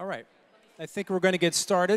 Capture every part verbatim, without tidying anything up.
All right, I think we're going to get started.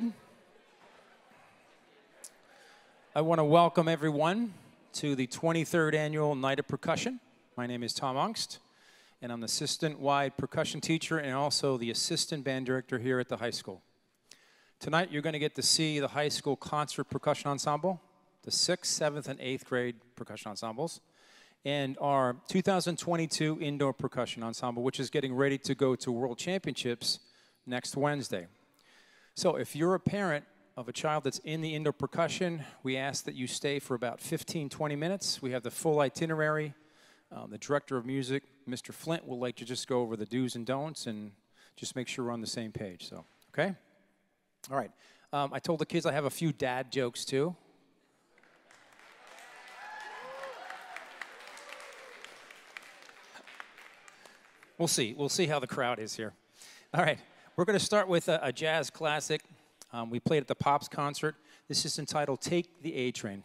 I want to welcome everyone to the twenty-third Annual Night of Percussion. My name is Tom Ungst, and I'm the assistant-wide percussion teacher and also the assistant band director here at the high school. Tonight, you're going to get to see the high school concert percussion ensemble, the sixth, seventh, and eighth grade percussion ensembles, and our two thousand twenty-two indoor percussion ensemble, which is getting ready to go to World Championships next Wednesday. So if you're a parent of a child that's in the indoor percussion, we ask that you stay for about fifteen, twenty minutes. We have the full itinerary. Um, the director of music, Mister Flint, will like to just go over the do's and don'ts and just make sure we're on the same page. So, okay? All right. Um, I told the kids I have a few dad jokes, too. We'll see. We'll see how the crowd is here. All right. We're going to start with a, a jazz classic. Um, we played at the Pops concert. This is entitled Take the A Train.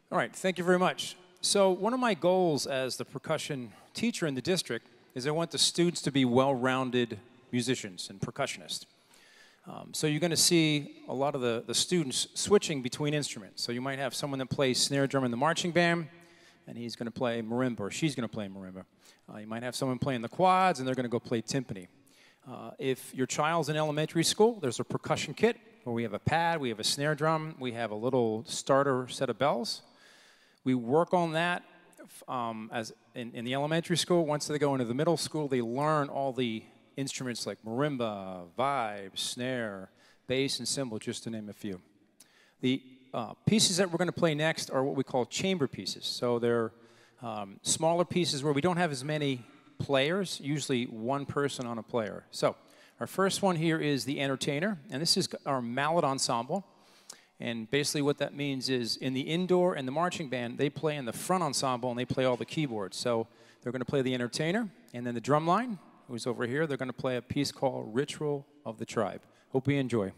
All right, thank you very much. So one of my goals as the percussion teacher in the district is I want the students to be well-rounded musicians and percussionists. Um, so you're going to see a lot of the, the students switching between instruments. So you might have someone that plays snare drum in the marching band, and he's going to play marimba, or she's going to play marimba. Uh, you might have someone playing the quads, and they're going to go play timpani. Uh, if your child's in elementary school, there's a percussion kit where we have a pad, we have a snare drum, we have a little starter set of bells. We work on that um, as in, in the elementary school. Once they go into the middle school, they learn all the instruments like marimba, vibe, snare, bass, and cymbal, just to name a few. The uh, pieces that we're going to play next are what we call chamber pieces. So they're um, smaller pieces where we don't have as many players, usually one person on a player. So our first one here is the entertainer, and this is our mallet ensemble. And basically what that means is in the indoor and the marching band, they play in the front ensemble and they play all the keyboards. So they're going to play the entertainer, and then the drum line, who's over here, they're going to play a piece called Ritual of the Tribe. Hope we enjoy.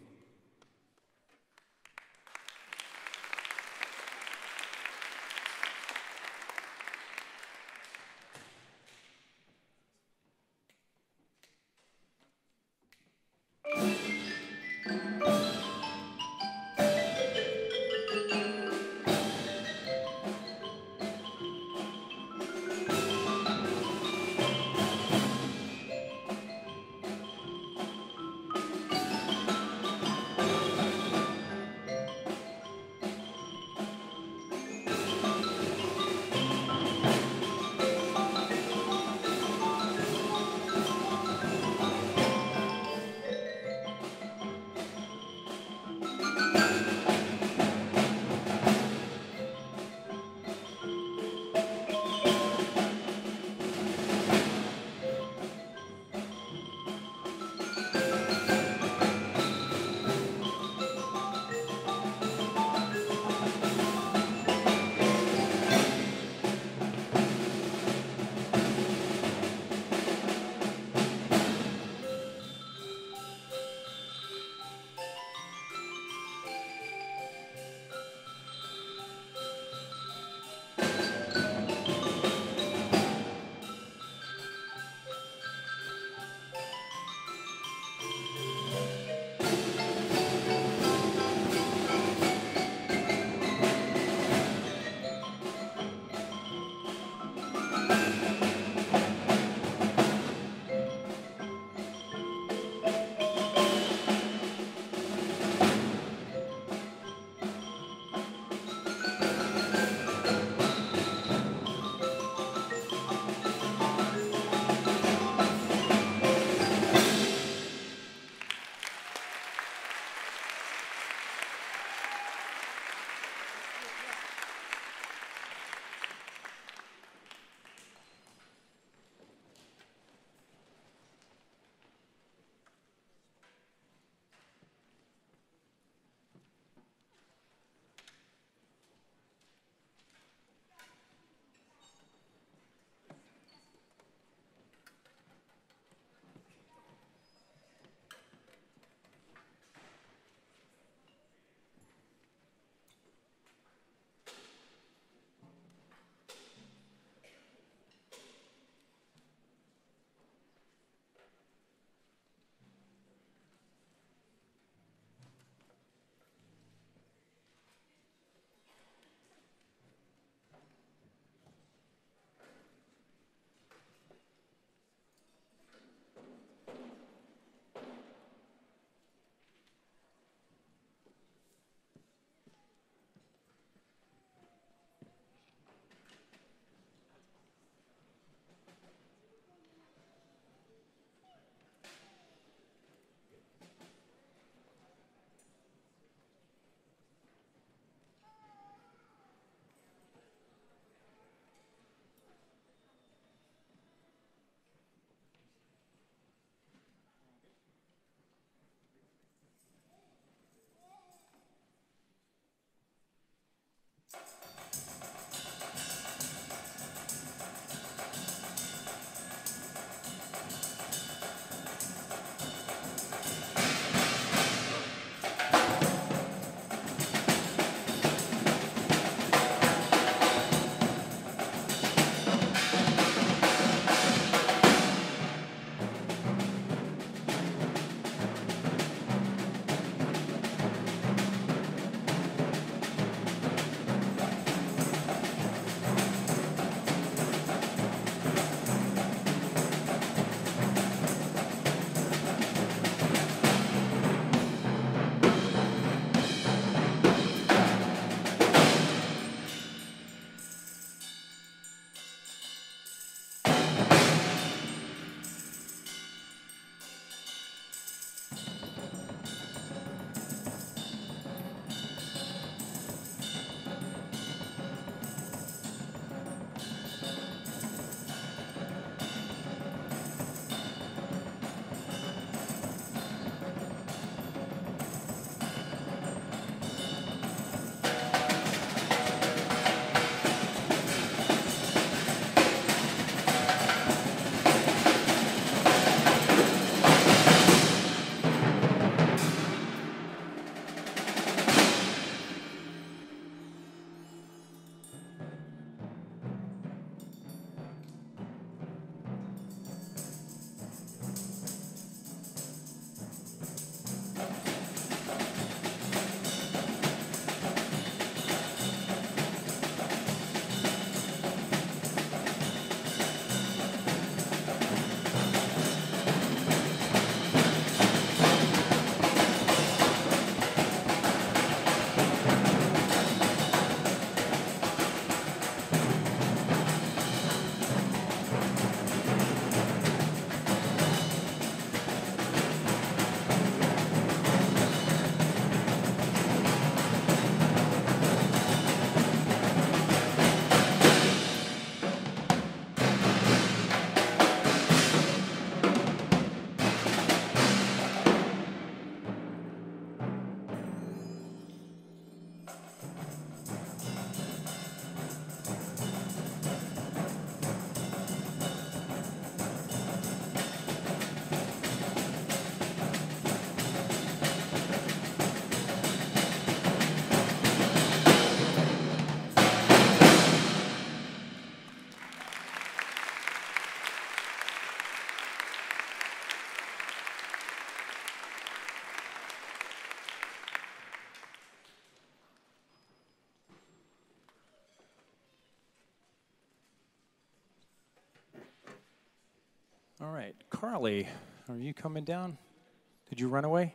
right, Carly, are you coming down? Did you run away?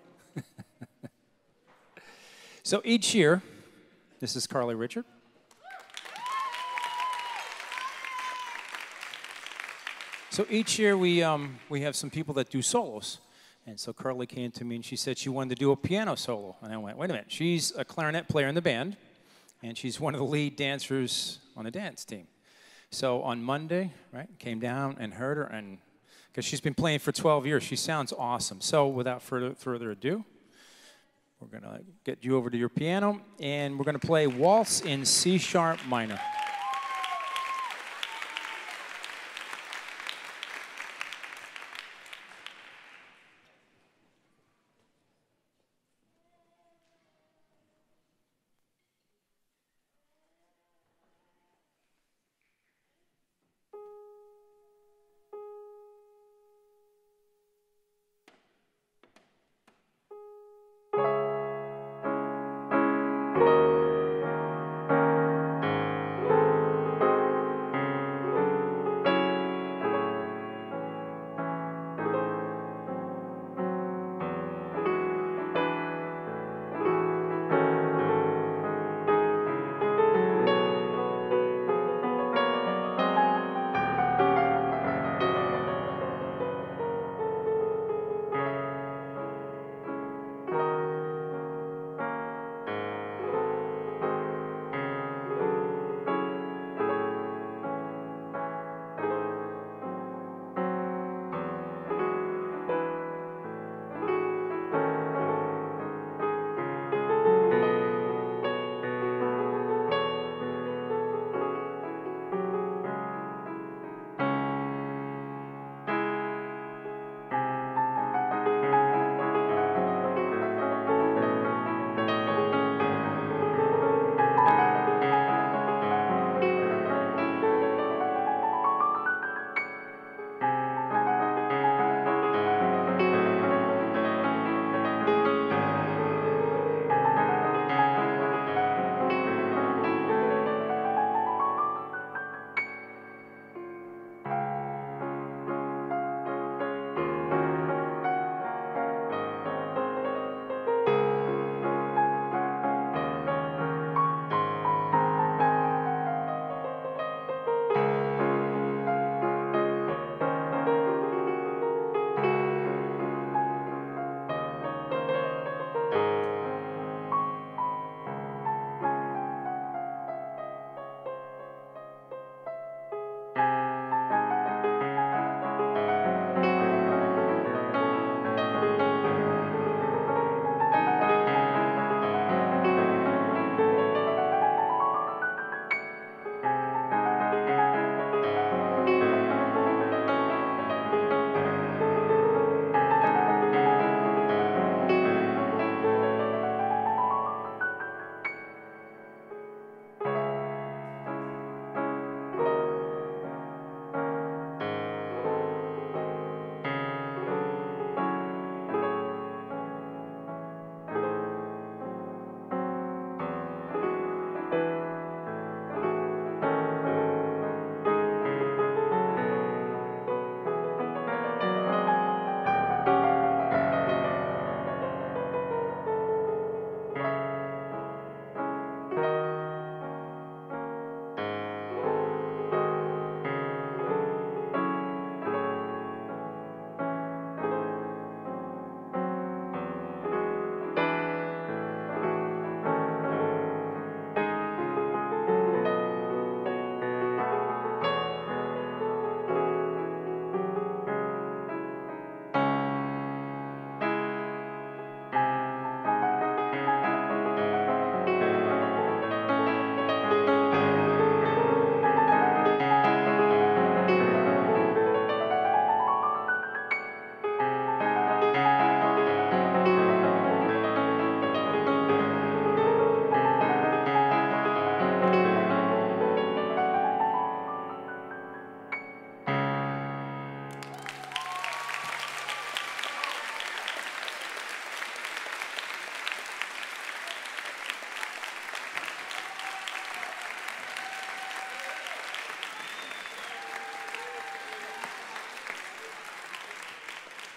So each year, this is Carly Richard. So each year we, um, we have some people that do solos. And so Carly came to me and she said she wanted to do a piano solo. And I went, wait a minute, she's a clarinet player in the band, and she's one of the lead dancers on the dance team. So on Monday, right, came down and heard her, and because she's been playing for twelve years, she sounds awesome. So without further, further ado, we're going to get you over to your piano, and we're going to play Waltz in C sharp minor.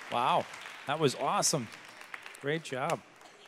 Wow, that was awesome. Great job.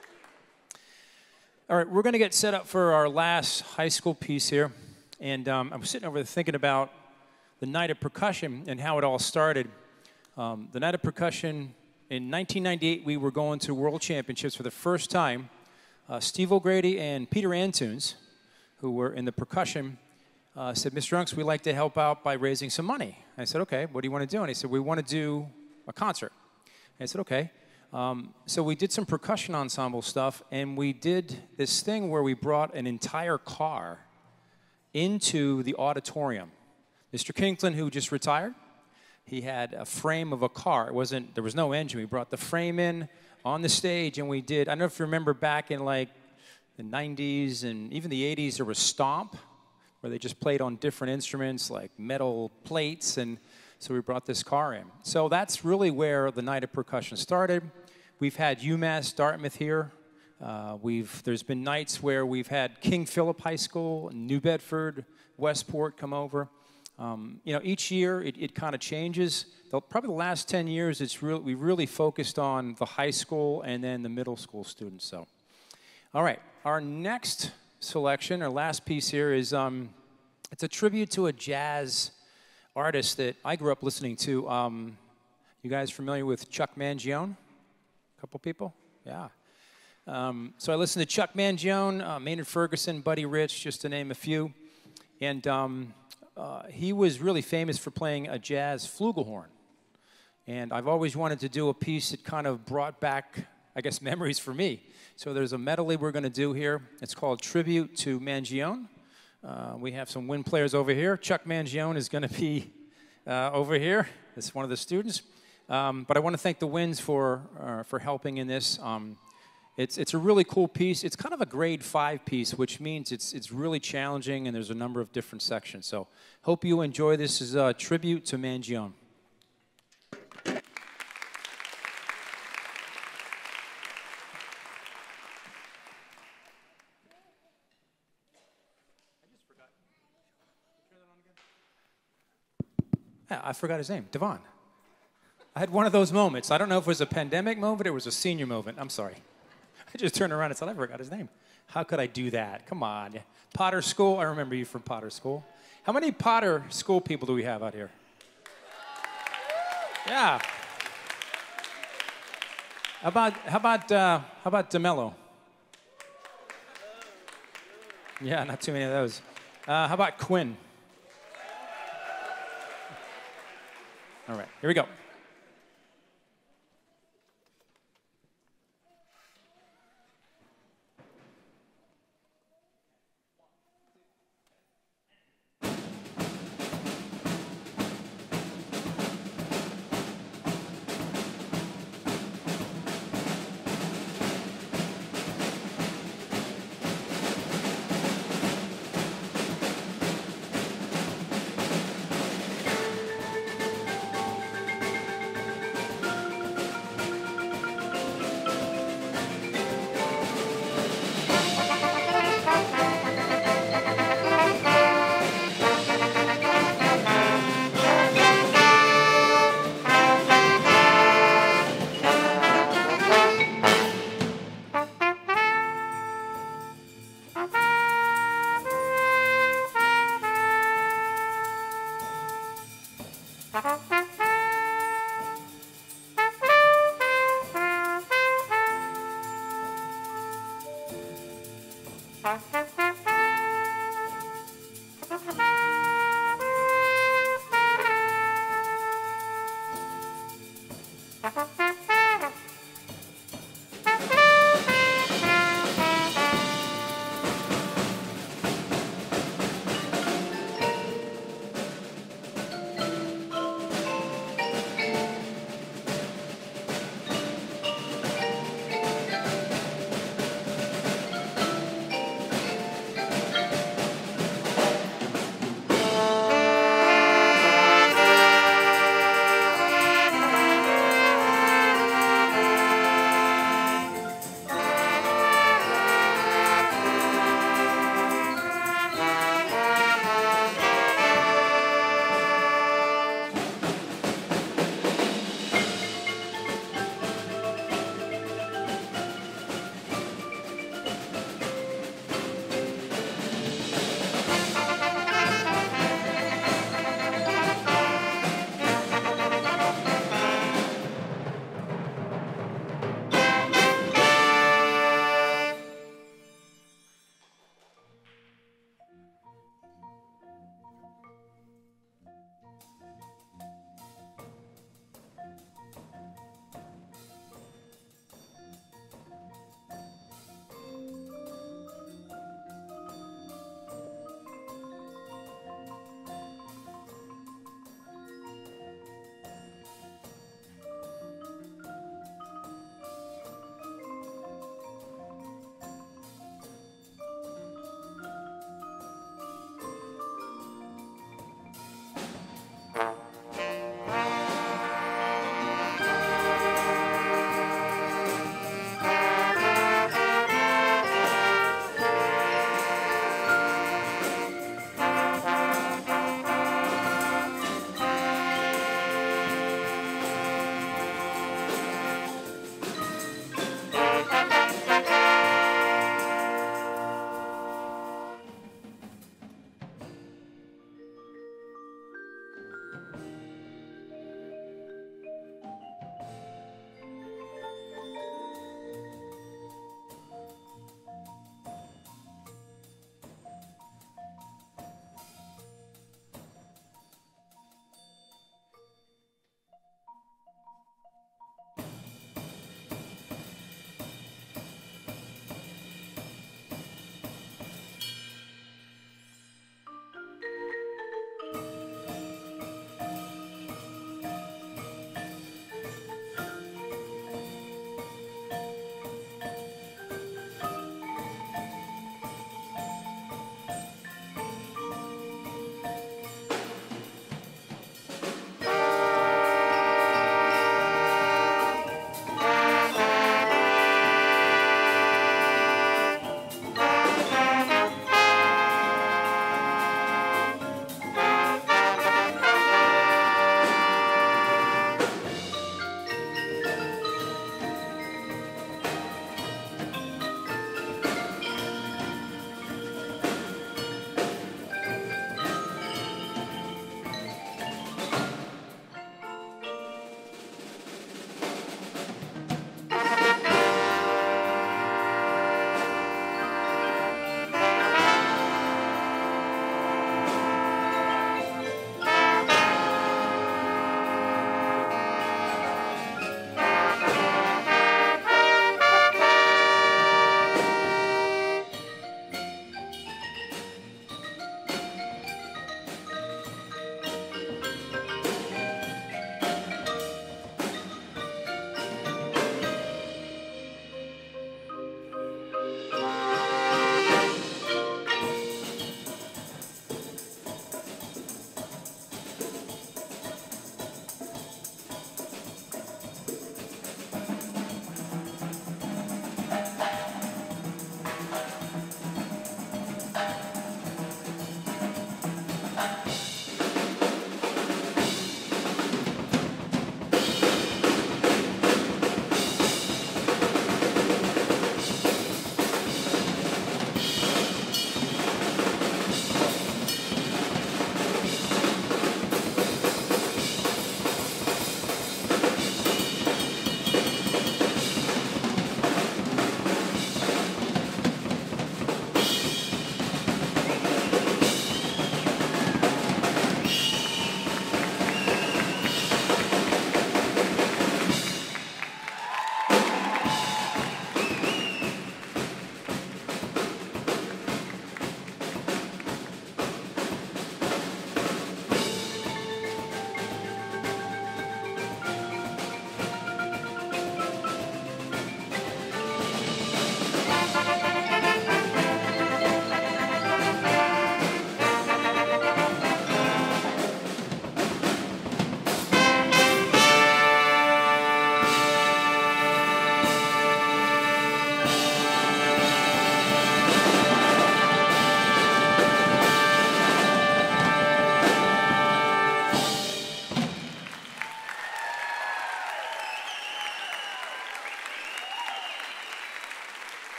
All right, we're going to get set up for our last high school piece here. And um, I was sitting over there thinking about the Night of Percussion and how it all started. Um, the Night of Percussion, in nineteen ninety-eight, we were going to World Championships for the first time. Uh, Steve O'Grady and Peter Antunes, who were in the percussion, uh, said, Mister Unks, we'd like to help out by raising some money. I said, okay, what do you want to do? And he said, we want to do a concert. And I said, okay. Um, so we did some percussion ensemble stuff, and we did this thing where we brought an entire car into the auditorium. Mister Kinkland, who just retired, he had a frame of a car. It wasn't, there was no engine. We brought the frame in on the stage, and we did, I don't know if you remember back in like the nineties and even the eighties, there was Stomp, where they just played on different instruments like metal plates, and so we brought this car in. So that's really where the Night of Percussion started. We've had UMass Dartmouth here. Uh, we've, there's been nights where we've had King Philip High School, New Bedford, Westport come over. Um, you know, each year it, it kind of changes. The, probably the last ten years, it's real, we really focused on the high school and then the middle school students. So, all right, our next selection, our last piece here is um, it's a tribute to a jazz artist that I grew up listening to. Um, you guys familiar with Chuck Mangione? A couple people? Yeah. Um, so I listened to Chuck Mangione, uh, Maynard Ferguson, Buddy Rich, just to name a few. And um, uh, he was really famous for playing a jazz flugelhorn. And I've always wanted to do a piece that kind of brought back, I guess, memories for me. So there's a medley we're going to do here. It's called Tribute to Mangione. Uh, we have some wind players over here. Chuck Mangione is going to be uh, over here. It's one of the students. Um, but I want to thank the Winds for uh, for helping in this. Um, it's it's a really cool piece. It's kind of a grade five piece, which means it's it's really challenging, and there's a number of different sections. So hope you enjoy this as a tribute to Mangione. Yeah, I forgot his name, Devon. I had one of those moments. I don't know if it was a pandemic moment or it was a senior moment. I'm sorry. I just turned around and said, I forgot his name. How could I do that? Come on. Potter School, I remember you from Potter School. How many Potter School people do we have out here? Yeah. How about, how about, uh, how about DeMello? Yeah, not too many of those. Uh, how about Quinn? All right, here we go.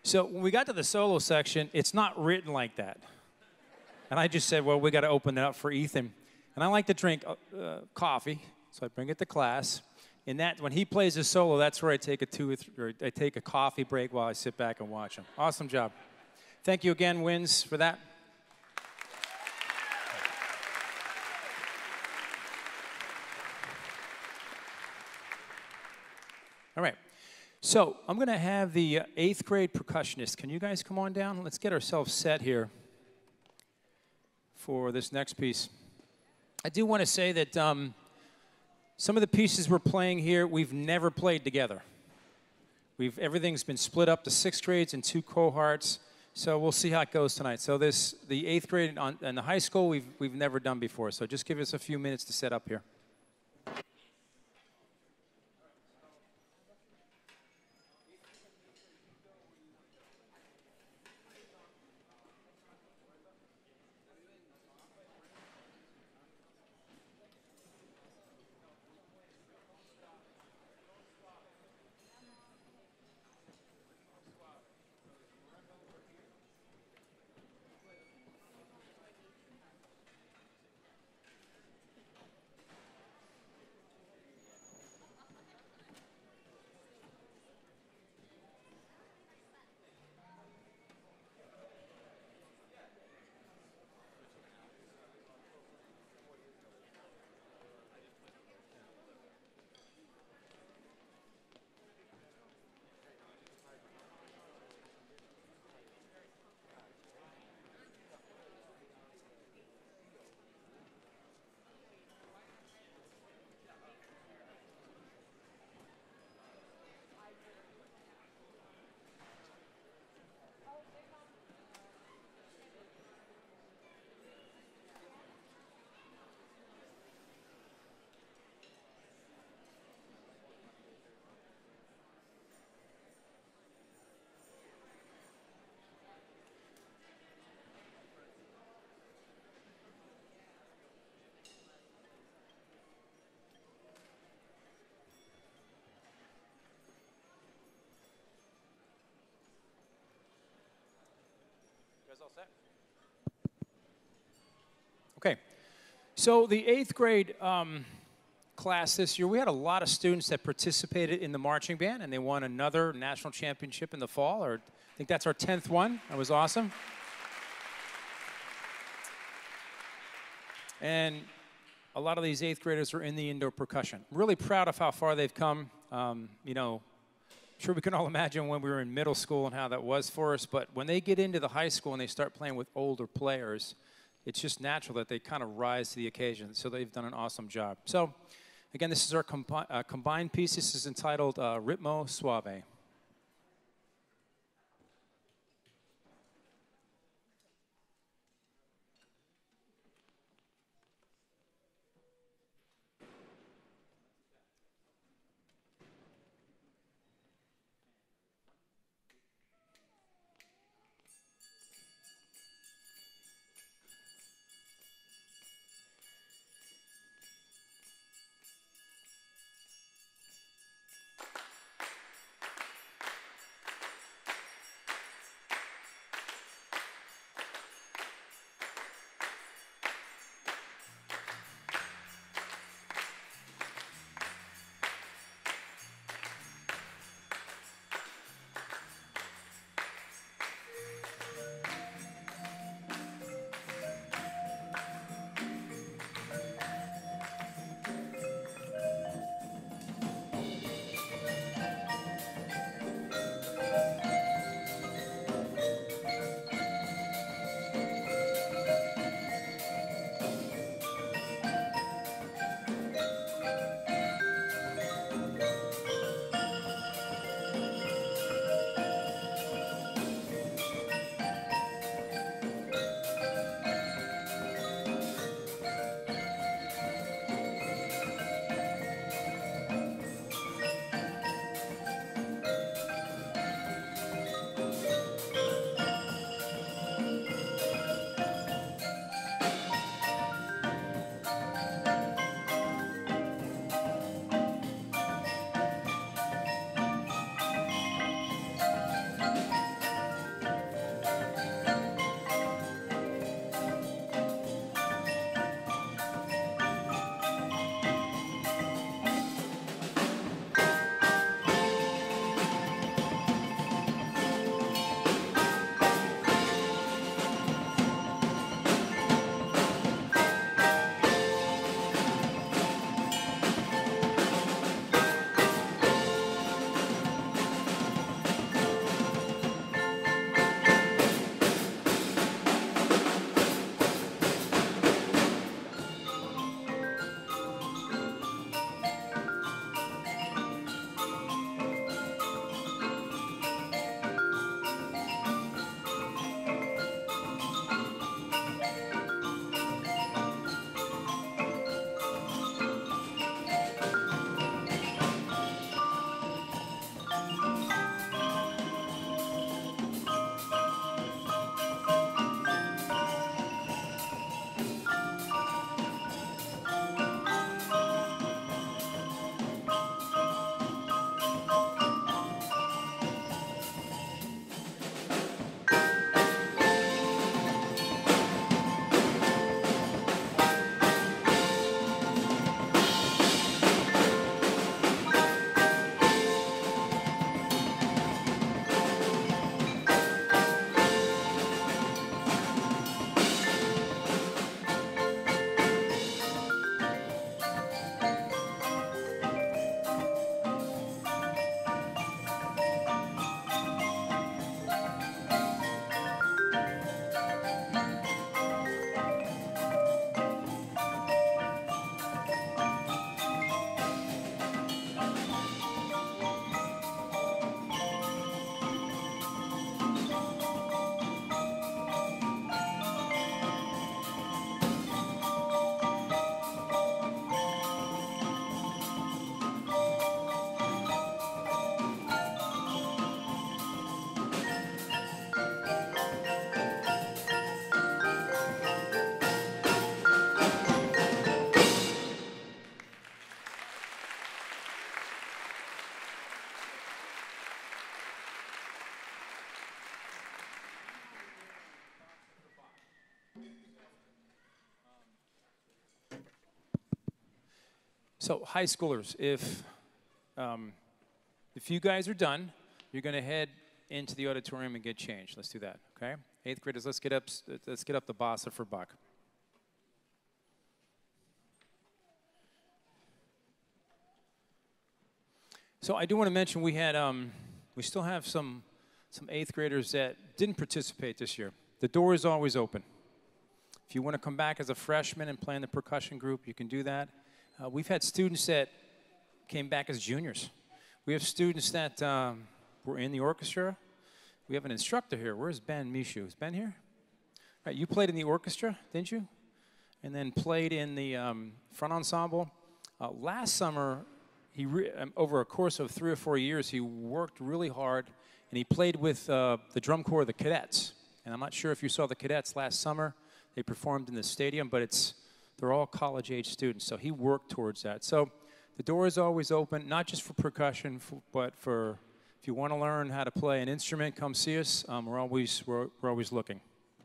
So when we got to the solo section, it's not written like that. And I just said, well, we got to open it up for Ethan. And I like to drink uh, uh, coffee, so I bring it to class. And that, when he plays his solo, that's where I take a two or, th or I take a coffee break while I sit back and watch him. Awesome job. Thank you again, Wins, for that. All right. So I'm going to have the eighth grade percussionist. Can you guys come on down? Let's get ourselves set here for this next piece. I do want to say that um, some of the pieces we're playing here, we've never played together. We've, everything's been split up to sixth grades and two cohorts, so we'll see how it goes tonight. So this, the eighth grade on, and the high school, we've, we've never done before, so just give us a few minutes to set up here. All set? Okay, so the eighth grade um, class this year, we had a lot of students that participated in the marching band, and they won another national championship in the fall, or I think that's our tenth one. That was awesome. And a lot of these eighth graders are in the indoor percussion. I'm really proud of how far they've come. Um, you know, I'm sure we can all imagine when we were in middle school and how that was for us, but when they get into the high school and they start playing with older players, it's just natural that they kind of rise to the occasion. So they've done an awesome job. So again, this is our combi uh, combined piece. This is entitled uh, Ritmo Suave. So high schoolers, if, um, if you guys are done, you're going to head into the auditorium and get changed. Let's do that, okay? Eighth graders, let's get up, let's get up the bossa for Bach. So I do want to mention we had, um, we still have some, some eighth graders that didn't participate this year. The door is always open. If you want to come back as a freshman and play in the percussion group, you can do that. Uh, we've had students that came back as juniors. We have students that um, were in the orchestra. We have an instructor here. Where's Ben Mishu? Is Ben here? All right, you played in the orchestra, didn't you? And then played in the um, front ensemble. Uh, last summer, he re um, over a course of three or four years, he worked really hard, and he played with uh, the drum corps of the cadets. And I'm not sure if you saw the cadets last summer. They performed in the stadium, but it's they're all college-age students, so he worked towards that. So the door is always open, not just for percussion, but for if you want to learn how to play an instrument, come see us. Um, we're always we're, we're always looking.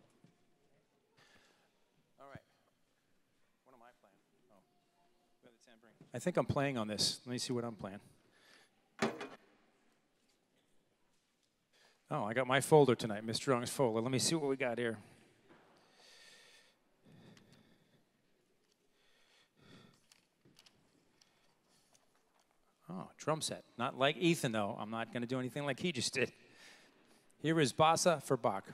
All right. What am I playing? Oh, we have the tambourine. I think I'm playing on this. Let me see what I'm playing. Oh, I got my folder tonight, Mister Young's folder. Let me see what we got here. Oh, drum set. Not like Ethan, though. I'm not going to do anything like he just did. Here is Bossa for Bach.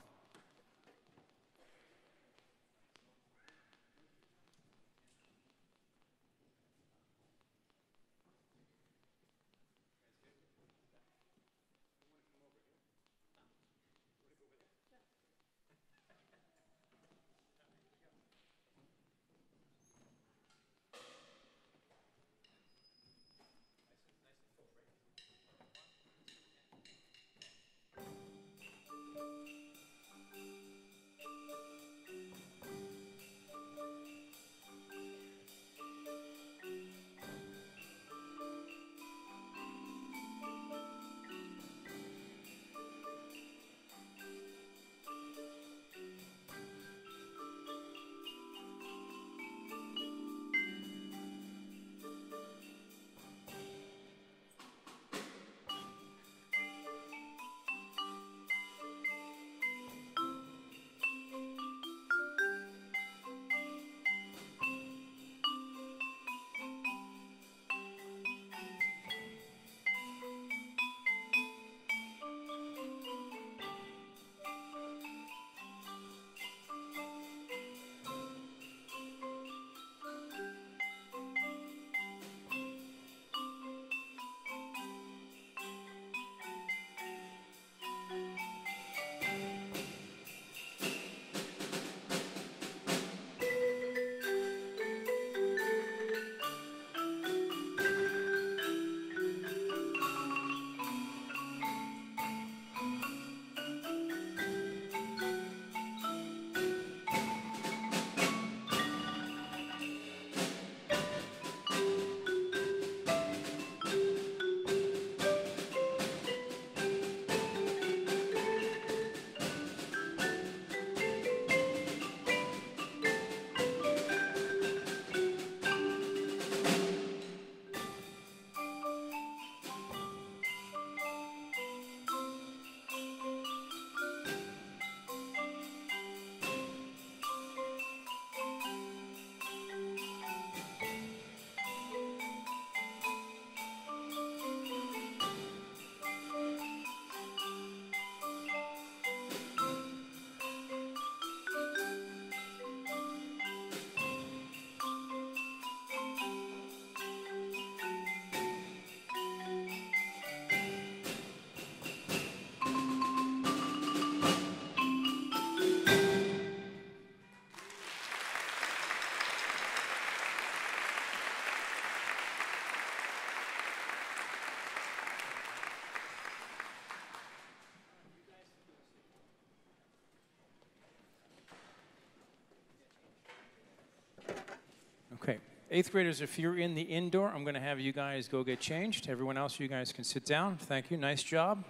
Okay, eighth graders, if you're in the indoor, I'm going to have you guys go get changed. Everyone else, you guys can sit down. Thank you. Nice job.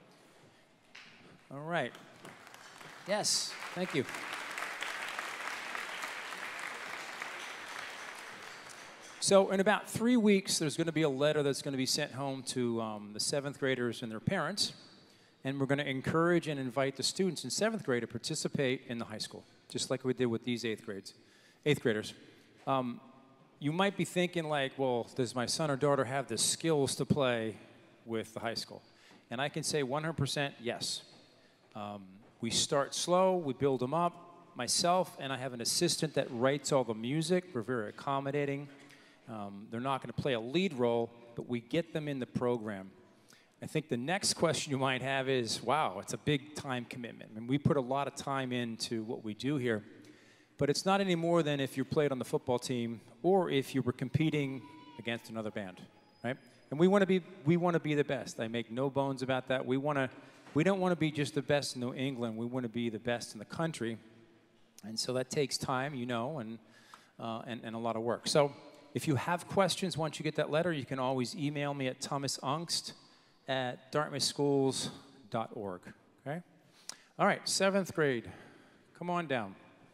All right. Yes, thank you. So in about three weeks, there's going to be a letter that's going to be sent home to um, the seventh graders and their parents, and we're going to encourage and invite the students in seventh grade to participate in the high school, just like we did with these eighth grades, eighth graders. Um, you might be thinking like, well, does my son or daughter have the skills to play with the high school? And I can say one hundred percent yes. Um, we start slow, we build them up. Myself and I have an assistant that writes all the music. We're very accommodating. Um, they're not going to play a lead role, but we get them in the program. I think the next question you might have is, wow, it's a big time commitment. I mean, we put a lot of time into what we do here, but it's not any more than if you played on the football team or if you were competing against another band, right? And we want to be, we want to be the best. I make no bones about that. We want to, we don't want to be just the best in New England. We want to be the best in the country, and so that takes time, you know, and uh, and, and a lot of work. So. If you have questions, once you get that letter, you can always email me at thomasangst at dartmouth schools dot org, okay? All right, seventh grade, come on down.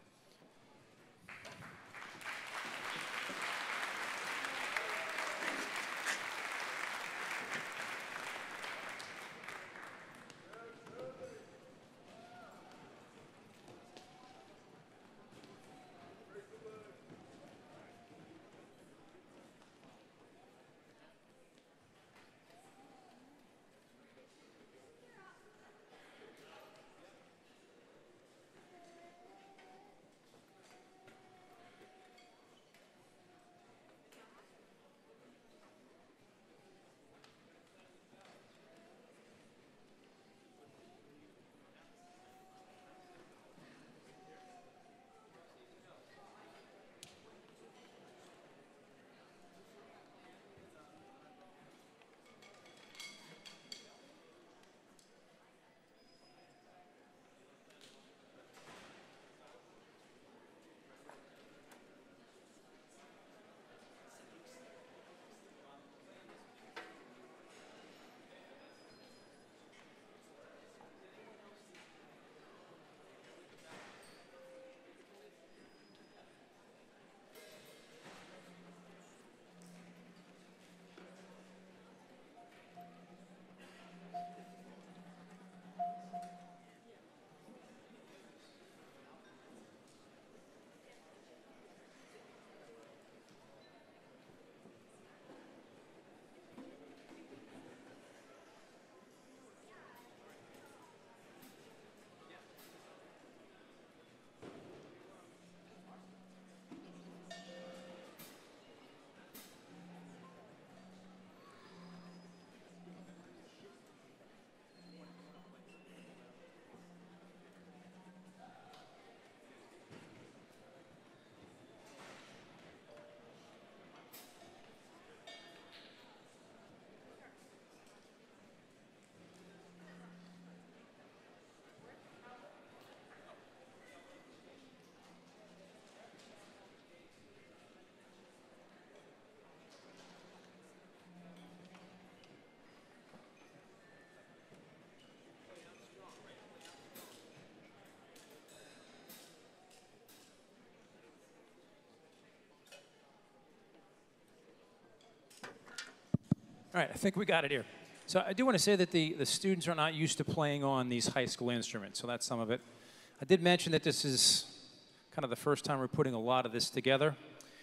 All right, I think we got it here. So I do want to say that the, the students are not used to playing on these high school instruments, so that's some of it. I did mention that this is kind of the first time we're putting a lot of this together.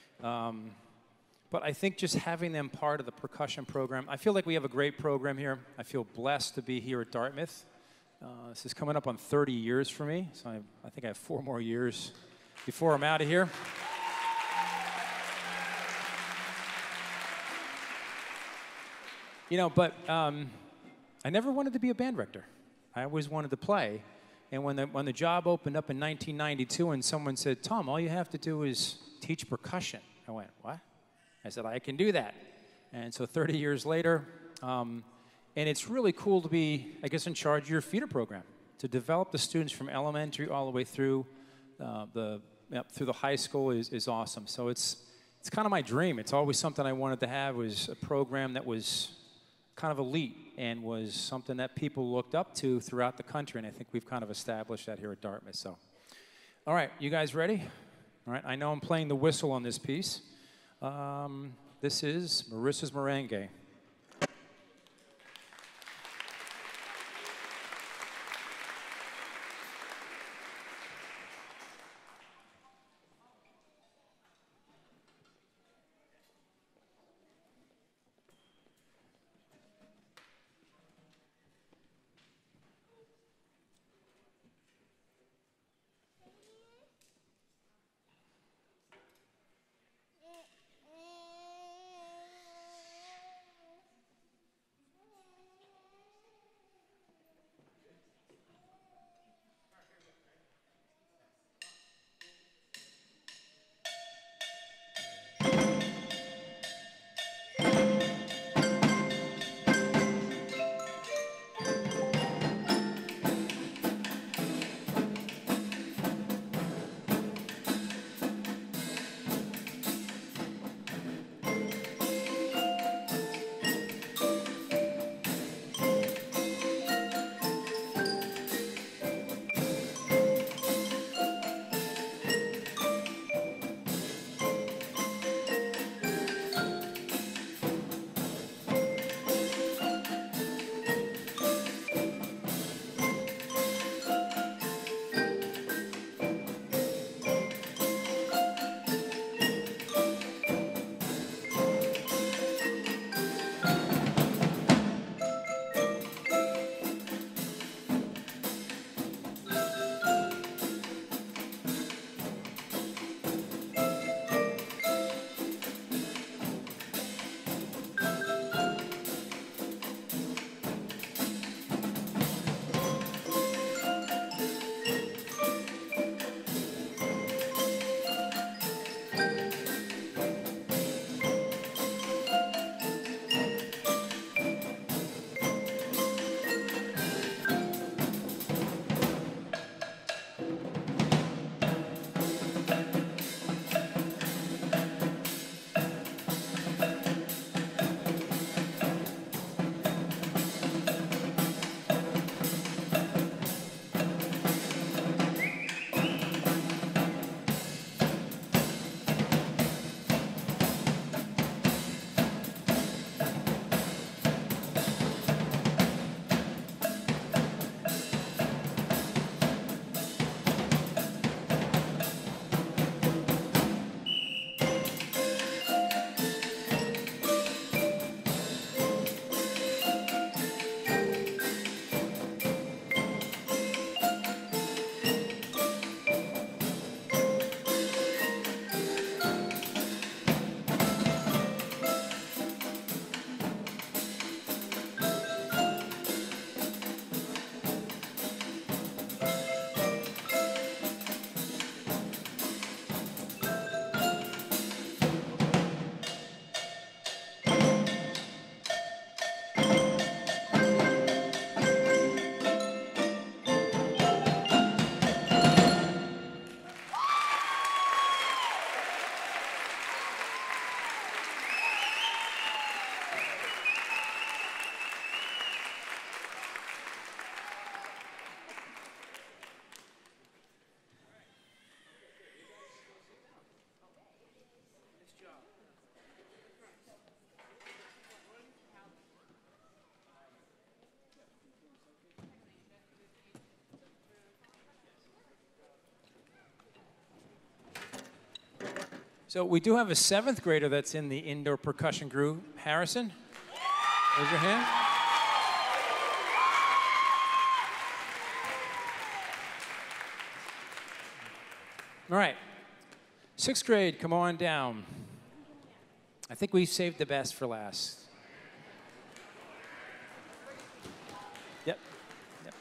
Um, but I think just having them part of the percussion program, I feel like we have a great program here. I feel blessed to be here at Dartmouth. Uh, this is coming up on thirty years for me, so I, I think I have four more years before I'm out of here. You know, but um, I never wanted to be a band director. I always wanted to play. And when the, when the job opened up in nineteen ninety-two and someone said, Tom, all you have to do is teach percussion. I went, what? I said, I can do that. And so thirty years later, um, and it's really cool to be, I guess, in charge of your feeder program, to develop the students from elementary all the way through uh, the yep, through the high school is, is awesome. So it's, it's kind of my dream. It's always something I wanted to have, was a program that was kind of elite and was something that people looked up to throughout the country, and I think we've kind of established that here at Dartmouth. So, all right, you guys ready? All right, I know I'm playing the whistle on this piece. Um, this is Marissa's Merengue. So we do have a seventh grader that's in the indoor percussion group. Harrison, raise your hand. All right, sixth grade, come on down. I think we saved the best for last. Yep. Yep.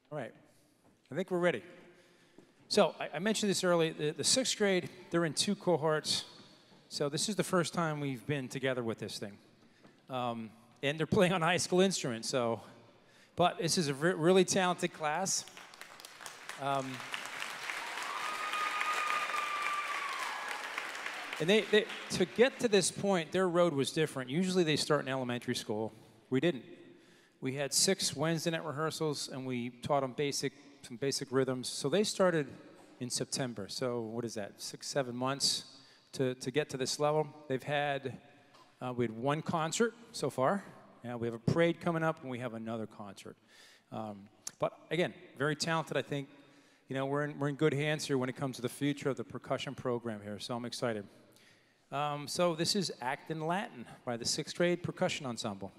All right, I think we're ready. So I, I mentioned this earlier, the, the sixth grade, they're in two cohorts. So this is the first time we've been together with this thing. Um, and they're playing on high school instruments, so. But this is a re really talented class. Um, and they, they, to get to this point, their road was different. Usually they start in elementary school. We didn't. We had six Wednesday night rehearsals, and we taught them basic, some basic rhythms. So they started in September. So what is that, six, seven months to, to get to this level. They've had, uh, we had one concert so far. Yeah, we have a parade coming up, and we have another concert. Um, but again, very talented. I think, you know, we're in, we're in good hands here when it comes to the future of the percussion program here, so I'm excited. Um, so this is Act in Latin by the sixth grade percussion ensemble.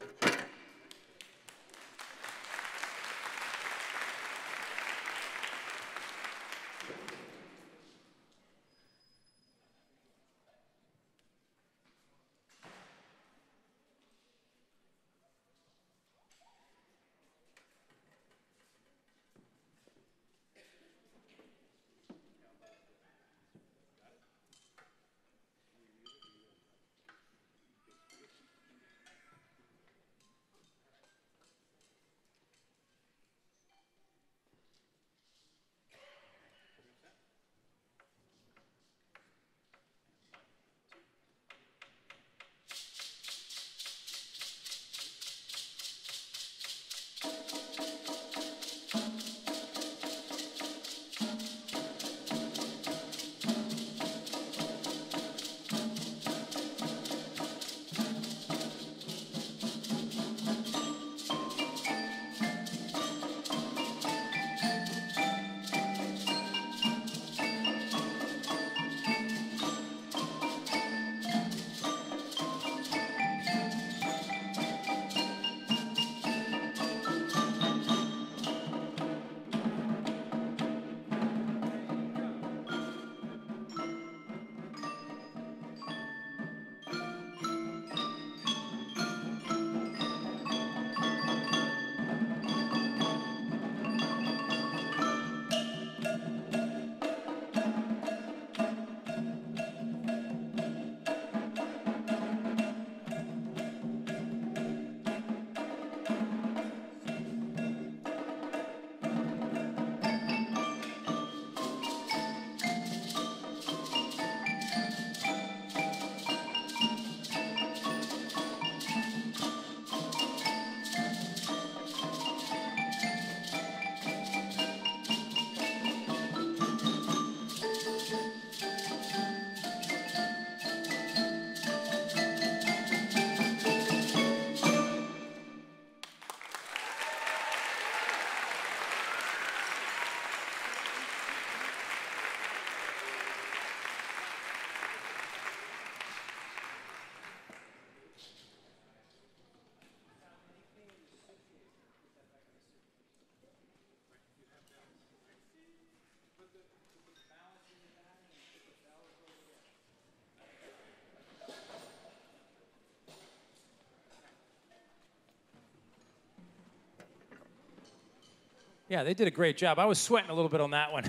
Yeah, they did a great job. I was sweating a little bit on that one.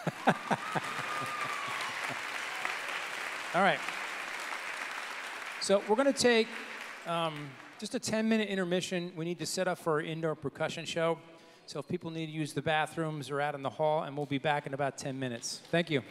All right. So we're going to take um, just a ten minute intermission. We need to set up for our indoor percussion show. So if people need to use the bathrooms or out in the hall, and we'll be back in about ten minutes. Thank you.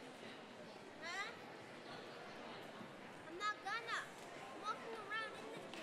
I'm not gonna. I'm walking around in the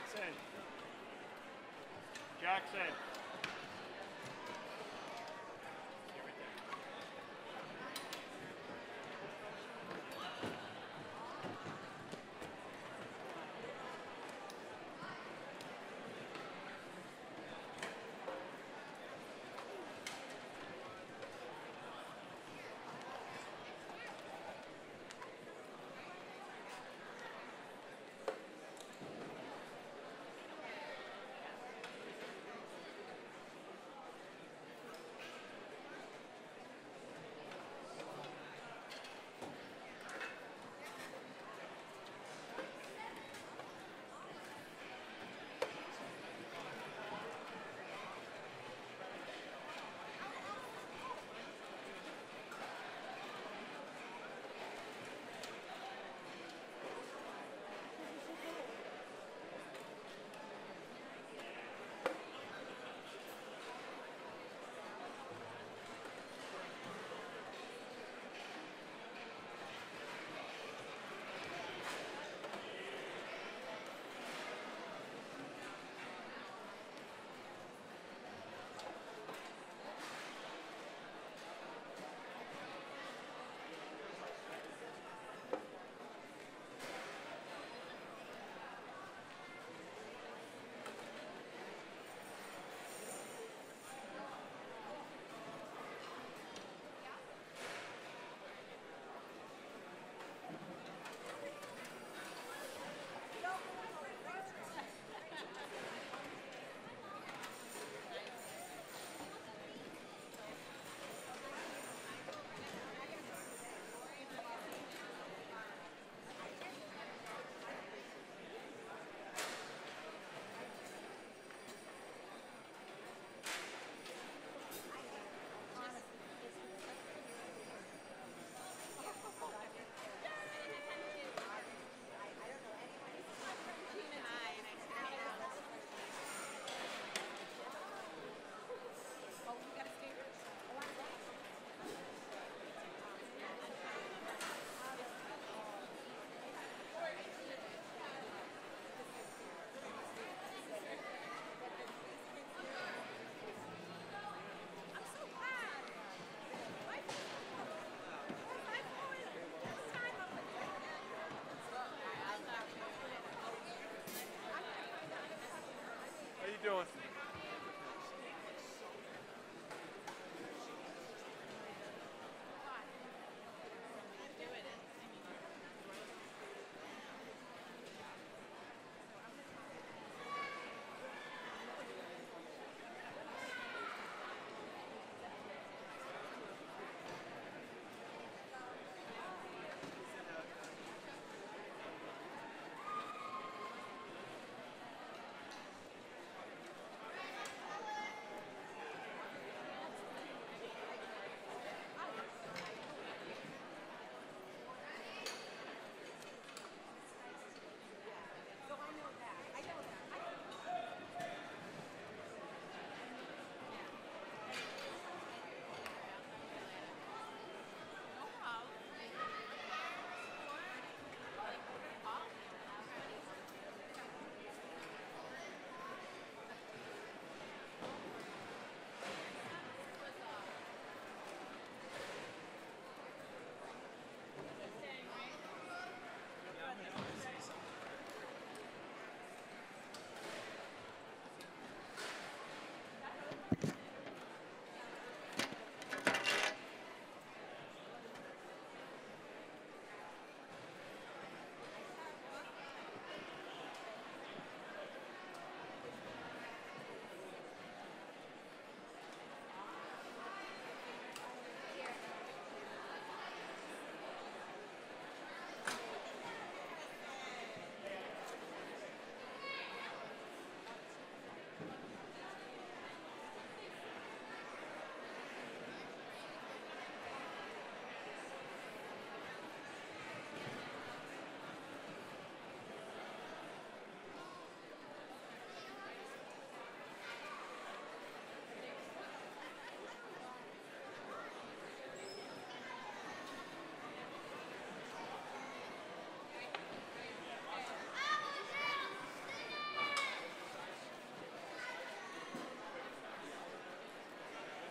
Jackson. Jackson.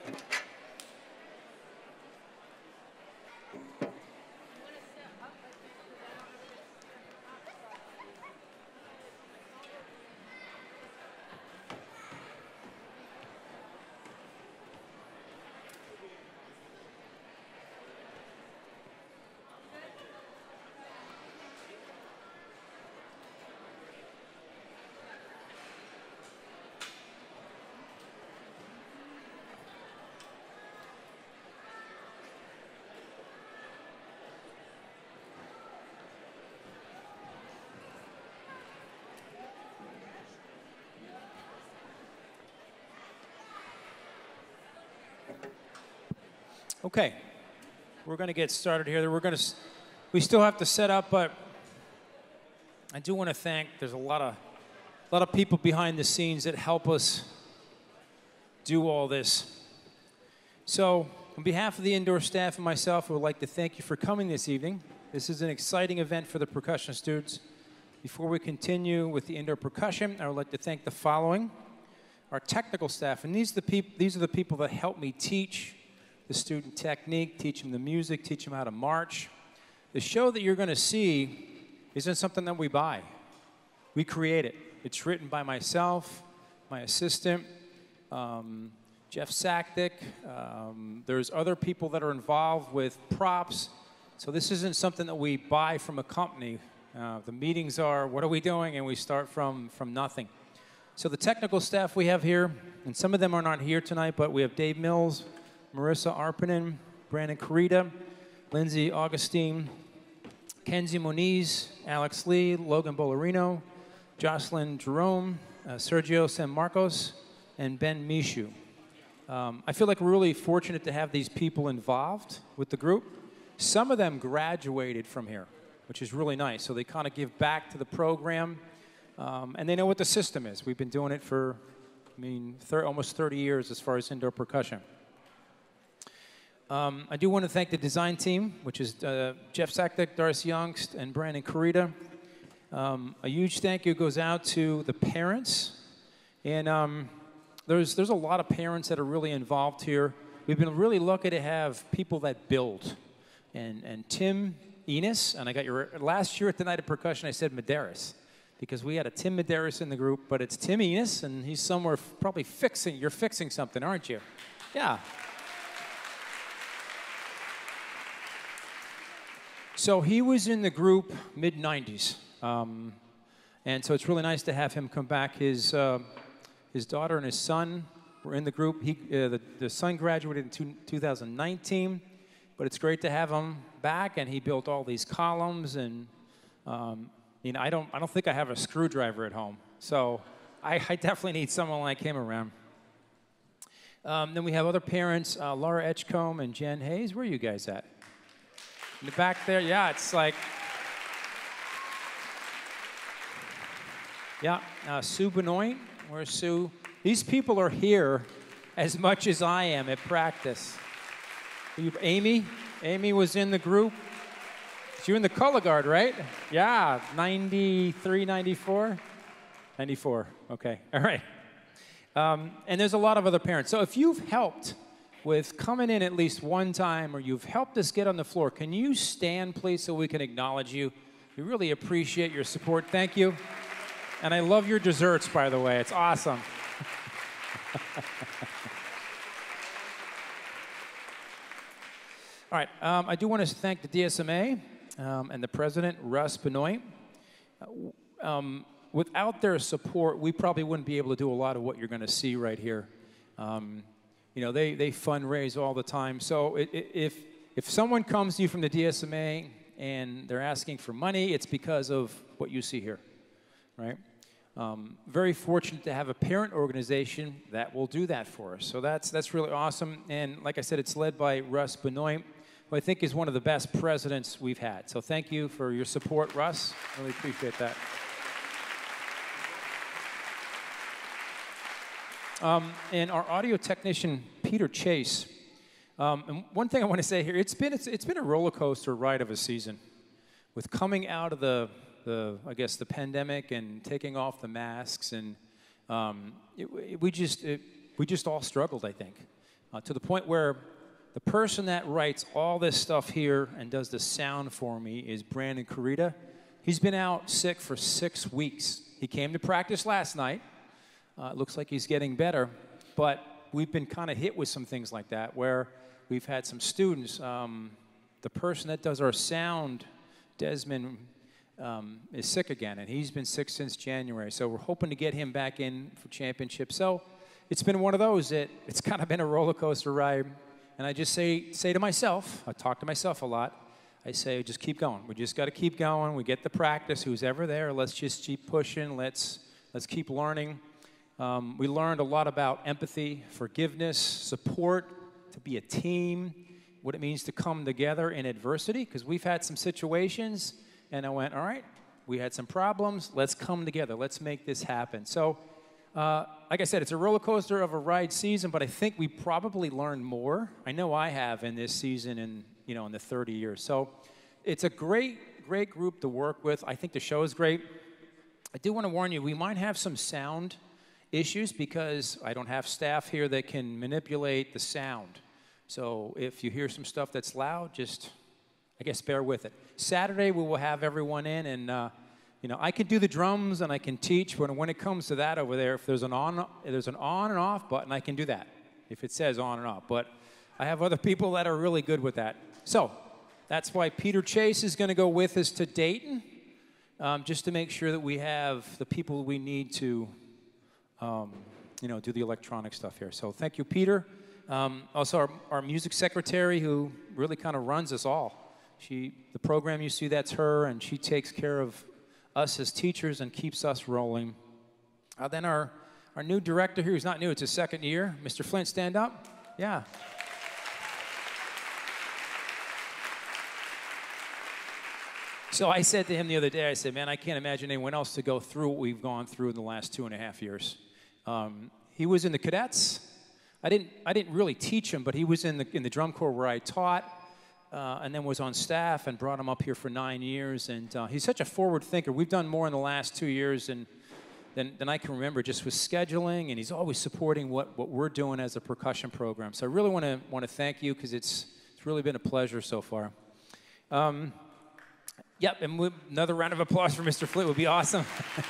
Okay, we're going to get started here. We're going to, we still have to set up, but I do want to thank. There's a lot of, a lot of people behind the scenes that help us do all this. So, on behalf of the indoor staff and myself, I would like to thank you for coming this evening. This is an exciting event for the percussion students. Before we continue with the indoor percussion, I would like to thank the following: our technical staff, and these are the peop these are the people that help me teach the student technique, teach them the music, teach them how to march. The show that you're going to see isn't something that we buy. We create it. It's written by myself, my assistant, um, Jeff Saktik. Um, there's other people that are involved with props. So this isn't something that we buy from a company. Uh, the meetings are, what are we doing? And we start from, from nothing. So the technical staff we have here, and some of them are not here tonight, but we have Dave Mills, Marissa Arpanen, Brandon Carita, Lindsay Augustine, Kenzie Moniz, Alex Lee, Logan Bolorino, Jocelyn Jerome, uh, Sergio San Marcos, and Ben Mishu. Um, I feel like we're really fortunate to have these people involved with the group. Some of them graduated from here, which is really nice. So they kind of give back to the program, um, and they know what the system is. We've been doing it for, I mean, thir almost thirty years as far as indoor percussion. Um, I do want to thank the design team, which is uh, Jeff Saktik, Darcy Youngst, and Brandon Carita. Um, a huge thank you goes out to the parents. And um, there's, there's a lot of parents that are really involved here. We've been really lucky to have people that build. And, and Tim Enos, and I got your, last year at the Night of Percussion, I said Medeiros, because we had a Tim Medeiros in the group, but it's Tim Enos, and he's somewhere probably fixing, you're fixing something, aren't you? Yeah. So he was in the group mid nineties, um, and so it's really nice to have him come back. His, uh, his daughter and his son were in the group. He, uh, the, the son graduated in two, two thousand nineteen, but it's great to have him back, and he built all these columns, and um, you know, I don't, I don't think I have a screwdriver at home, so I, I definitely need someone like him around. Um, then we have other parents, uh, Laura Etchcombe and Jen Hayes. Where are you guys at? In the back there, yeah, it's like, yeah, uh, Sue Benoit, where's Sue? These people are here as much as I am at practice. Amy, Amy was in the group. You're in the color guard, right? Yeah, ninety-three, ninety-four? ninety-four, okay, all right. Um, and there's a lot of other parents. So if you've helped with coming in at least one time, or you've helped us get on the floor, can you stand, please, so we can acknowledge you? We really appreciate your support. Thank you. And I love your desserts, by the way. It's awesome. All right. Um, I do want to thank the D S M A um, and the president, Russ Benoit. Uh, um, without their support, we probably wouldn't be able to do a lot of what you're going to see right here. Um, You know, they, they fundraise all the time. So it, it, if, if someone comes to you from the D S M A and they're asking for money, it's because of what you see here, right? Um, very fortunate to have a parent organization that will do that for us. So that's, that's really awesome. And like I said, it's led by Russ Benoit, who I think is one of the best presidents we've had. So thank you for your support, Russ. Really appreciate that. Um, and our audio technician, Peter Chase. Um, and one thing I want to say here, it's been, it's, it's been a roller coaster ride of a season. With coming out of the, the I guess, the pandemic and taking off the masks, and um, it, it, we, just, it, we just all struggled, I think. uh, to the point where the person that writes all this stuff here and does the sound for me is Brandon Carita. He's been out sick for six weeks. He came to practice last night. Uh, it looks like he's getting better, but we've been kind of hit with some things like that where we've had some students. Um, the person that does our sound, Desmond, um, is sick again, and he's been sick since January. So we're hoping to get him back in for championship. So it's been one of those that it's kind of been a roller coaster ride. And I just say say to myself, I talk to myself a lot. I say, just keep going. We just got to keep going. We get the practice. Who's ever there, let's just keep pushing. Let's let's keep learning. Um, we learned a lot about empathy, forgiveness, support, to be a team, what it means to come together in adversity, because we've had some situations, and I went, all right, we had some problems. Let's come together. Let's make this happen. So, uh, like I said, it's a roller coaster of a ride season, but I think we probably learned more. I know I have in this season and, you know, in the thirty years. So it's a great, great group to work with. I think the show is great. I do want to warn you, we might have some sound issues because I don't have staff here that can manipulate the sound. So if you hear some stuff that's loud, just, I guess, bear with it. Saturday, we will have everyone in, and, uh, you know, I can do the drums and I can teach, but when it comes to that over there, if there's an on, if there's an on and off button, I can do that, if it says on and off. But I have other people that are really good with that. So that's why Peter Chase is going to go with us to Dayton, um, just to make sure that we have the people we need to, um, you know, do the electronic stuff here. So thank you, Peter. Um, also, our, our music secretary, who really kind of runs us all. She, the program you see, that's her, and she takes care of us as teachers and keeps us rolling. Uh, then our, our new director here, who's not new, it's his second year. Mister Flint, stand up. Yeah. So I said to him the other day, I said, man, I can't imagine anyone else to go through what we've gone through in the last two and a half years. Um, he was in the cadets. I didn't, I didn't really teach him, but he was in the, in the drum corps where I taught, uh, and then was on staff and brought him up here for nine years. And uh, he's such a forward thinker. We've done more in the last two years than, than, than I can remember, just with scheduling, and he's always supporting what, what we're doing as a percussion program. So I really want to want to thank you, because it's, it's really been a pleasure so far. Um, Yep, and we, another round of applause for Mister Flint would be awesome.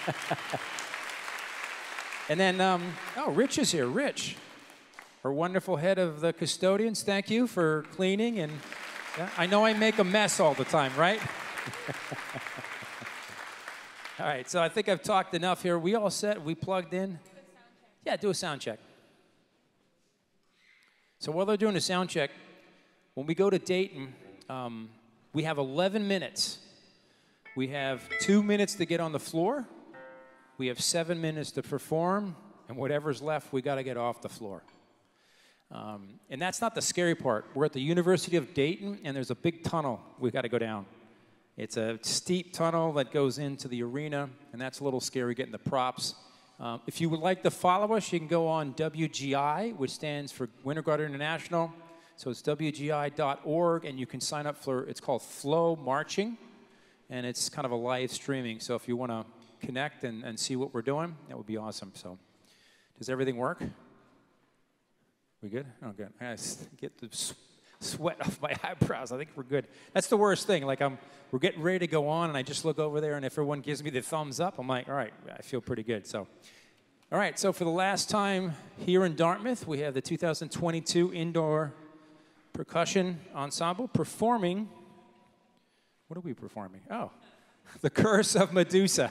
And then, um, oh, Rich is here. Rich, our wonderful head of the custodians. Thank you for cleaning. And yeah, I know I make a mess all the time, right? All right, so I think I've talked enough here. We all set? We plugged in? Yeah, do a sound check. So while they're doing a sound check, when we go to Dayton, um, we have eleven minutes. We have two minutes to get on the floor. We have seven minutes to perform, and whatever's left, we got to get off the floor. Um, and that's not the scary part. We're at the University of Dayton, and there's a big tunnel we got to go down. It's a steep tunnel that goes into the arena, and that's a little scary getting the props. Um, if you would like to follow us, you can go on W G I, which stands for Winter Guard International. So it's W G I dot org, and you can sign up for, it's called Flow Marching. And it's kind of a live streaming, so if you want to connect and, and see what we're doing, that would be awesome. So, does everything work? We good? Oh, good. I gotta get the sweat off my eyebrows. I think we're good. That's the worst thing. Like, I'm, we're getting ready to go on, and I just look over there, and if everyone gives me the thumbs up, I'm like, all right, I feel pretty good. So, all right. So for the last time here in Dartmouth, we have the two thousand twenty-two Indoor Percussion Ensemble performing. What are we performing? Oh, The Curse of Medusa.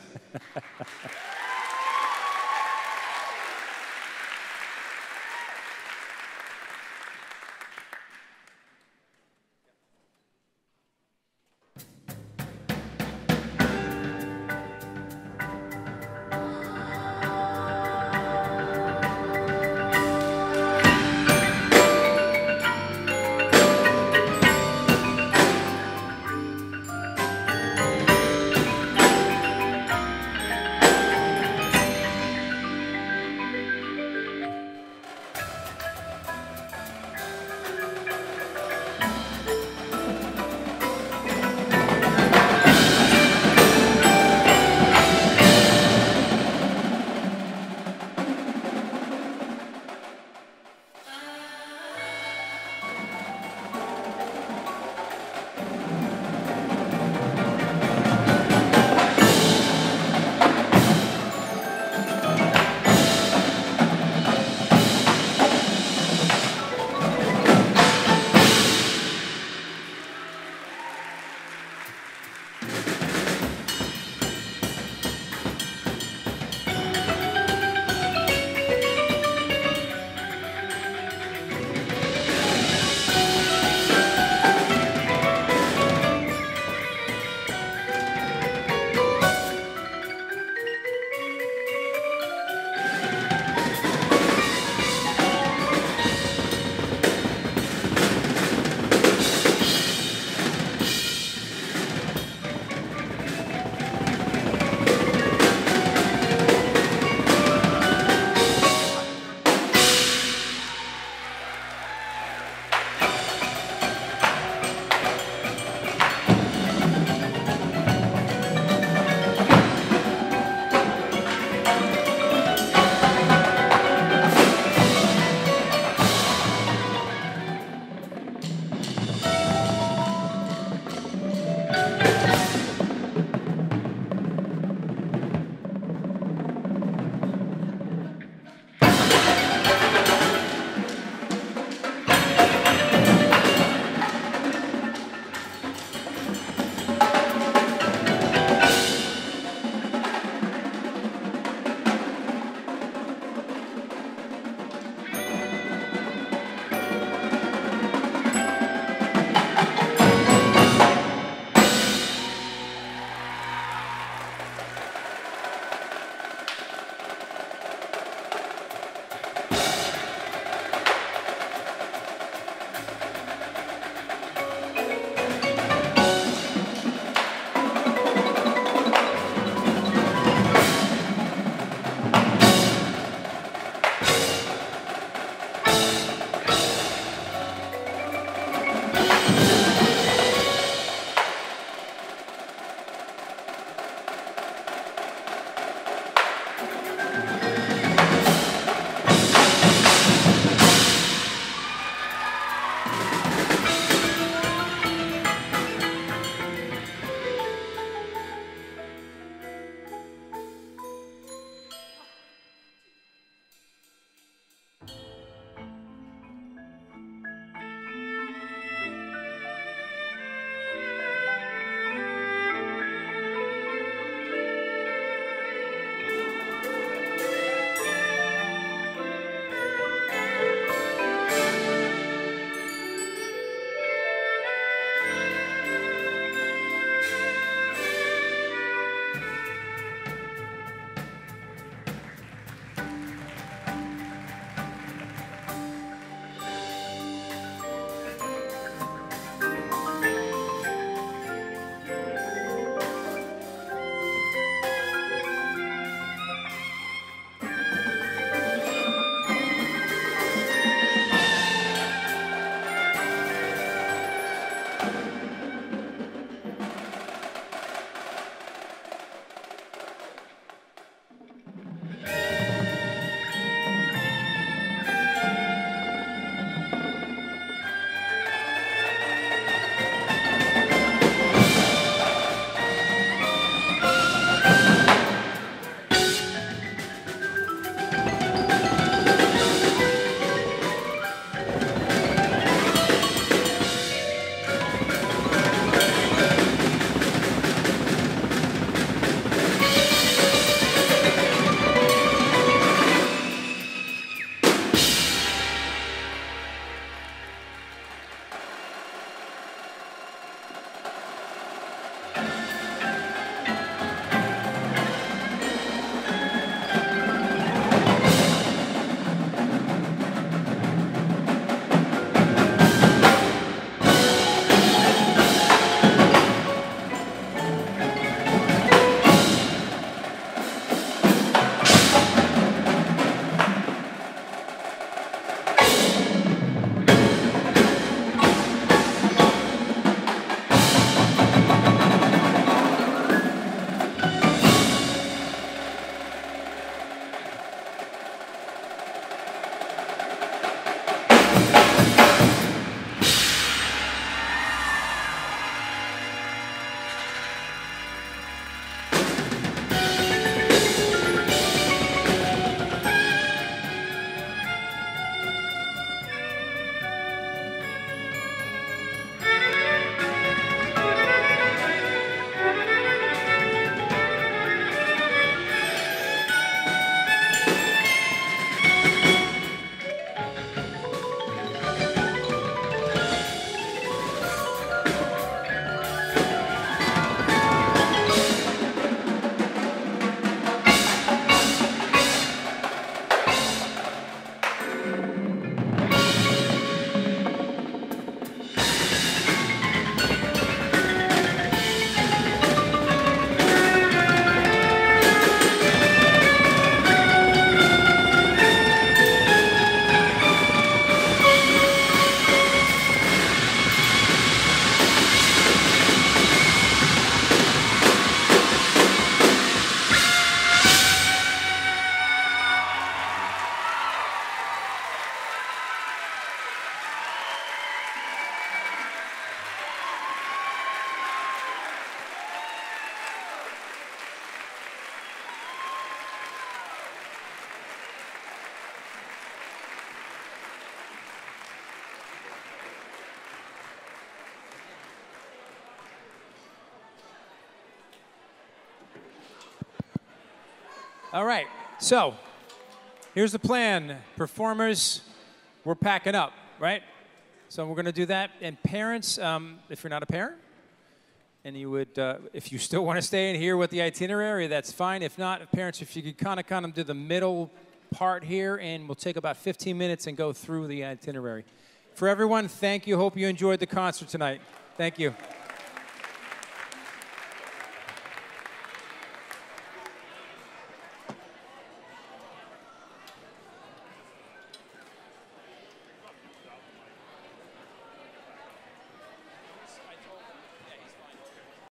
All right, so here's the plan. Performers, we're packing up, right? So we're going to do that. And parents, um, if you're not a parent, and you would, uh, if you still want to stay in here with the itinerary, that's fine. If not, parents, if you could kind of kind of do the middle part here, and we'll take about fifteen minutes and go through the itinerary. For everyone, thank you. Hope you enjoyed the concert tonight. Thank you.